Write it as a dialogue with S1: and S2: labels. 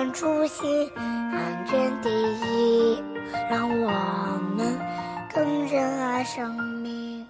S1: 们初心，安全第一，让我们更珍爱生命。